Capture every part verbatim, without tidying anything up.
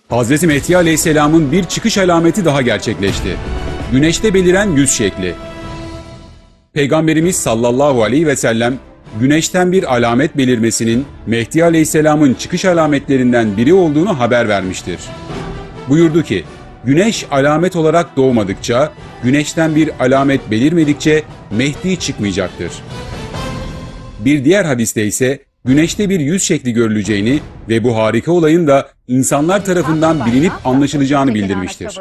Hazreti Mehdi Aleyhisselam'ın bir çıkış alameti daha gerçekleşti. Güneşte beliren yüz şekli. Peygamberimiz sallallahu aleyhi ve sellem, güneşten bir alamet belirmesinin Mehdi Aleyhisselam'ın çıkış alametlerinden biri olduğunu haber vermiştir. Buyurdu ki, güneş alamet olarak doğmadıkça, güneşten bir alamet belirmedikçe Mehdi çıkmayacaktır. Bir diğer hadiste ise güneşte bir yüz şekli görüleceğini ve bu harika olayın da insanlar tarafından bilinip anlaşılacağını bildirmiştir.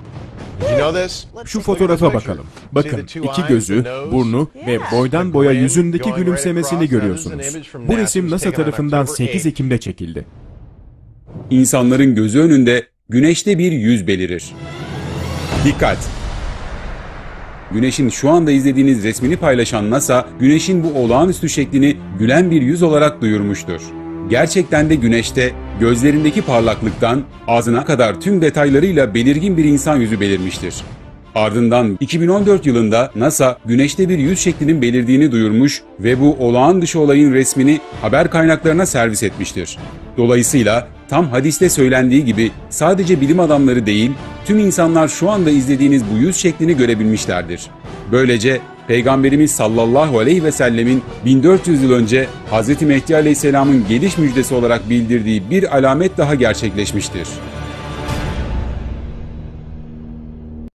Şu fotoğrafa bakalım. Bakın, iki gözü, burnu ve boydan boya yüzündeki gülümsemesini görüyorsunuz. Bu resim NASA tarafından sekiz Ekim'de çekildi. İnsanların gözü önünde güneşte bir yüz belirir. Dikkat! Güneşin şu anda izlediğiniz resmini paylaşan NASA, güneşin bu olağanüstü şeklini gülen bir yüz olarak duyurmuştur. Gerçekten de güneşte gözlerindeki parlaklıktan ağzına kadar tüm detaylarıyla belirgin bir insan yüzü belirmiştir. Ardından iki bin on dört yılında NASA güneşte bir yüz şeklinin belirdiğini duyurmuş ve bu olağan dışı olayın resmini haber kaynaklarına servis etmiştir. Dolayısıyla tam hadiste söylendiği gibi sadece bilim adamları değil, tüm insanlar şu anda izlediğiniz bu yüz şeklini görebilmişlerdir. Böylece Peygamberimiz sallallahu aleyhi ve sellemin bin dört yüz yıl önce Hazreti Mehdi Aleyhisselam'ın geliş müjdesi olarak bildirdiği bir alamet daha gerçekleşmiştir.